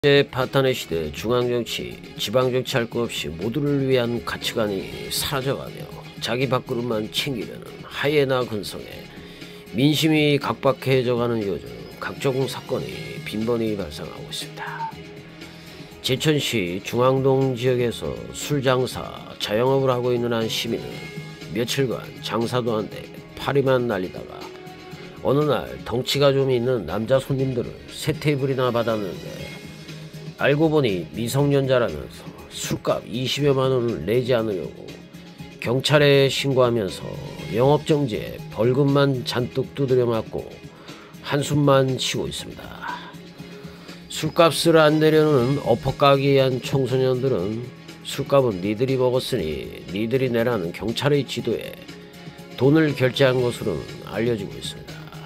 파탄의 시대 중앙정치, 지방정치 할 것 없이 모두를 위한 가치관이 사라져가며 자기 밥그릇만 챙기려는 하이에나 근성에 민심이 각박해져가는 요즘 각종 사건이 빈번히 발생하고 있습니다. 제천시 중앙동 지역에서 술장사, 자영업을 하고 있는 한 시민은 며칠간 장사도 안 돼 파리만 날리다가 어느 날 덩치가 좀 있는 남자 손님들을 세 테이블이나 받았는데 알고 보니 미성년자라면서 술값 20여만 원을 내지 않으려고 경찰에 신고하면서 영업정지에 벌금만 잔뜩 두드려 맞고 한숨만 쉬고 있습니다. 술값을 안 내려는 엎어까기한 청소년들은 술값은 니들이 먹었으니 니들이 내라는 경찰의 지도에 돈을 결제한 것으로는 알려지고 있습니다.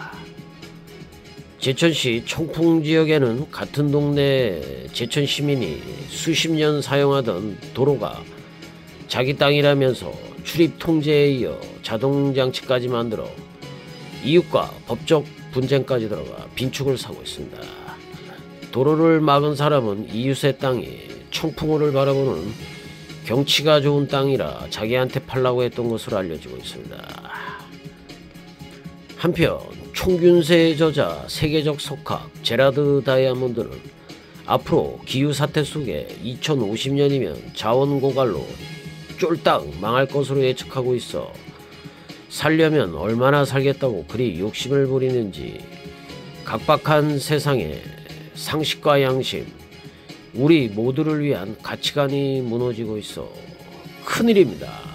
제천시 청풍지역에는 같은 동네 제천 시민이 수십 년 사용하던 도로가 자기 땅이라면서 출입 통제에 이어 자동장치까지 만들어 이웃과 법적 분쟁까지 들어가 빈축을 사고 있습니다. 도로를 막은 사람은 이웃의 땅이 청풍호를 바라보는 경치가 좋은 땅이라 자기한테 팔라고 했던 것으로 알려지고 있습니다. 한편 총균세의 저자 세계적 석학 제라드 다이아몬드는 앞으로 기후사태 속에 2050년이면 자원고갈로 쫄딱 망할 것으로 예측하고 있어 살려면 얼마나 살겠다고 그리 욕심을 부리는지 각박한 세상에 상식과 양심, 우리 모두를 위한 가치관이 무너지고 있어 큰일입니다.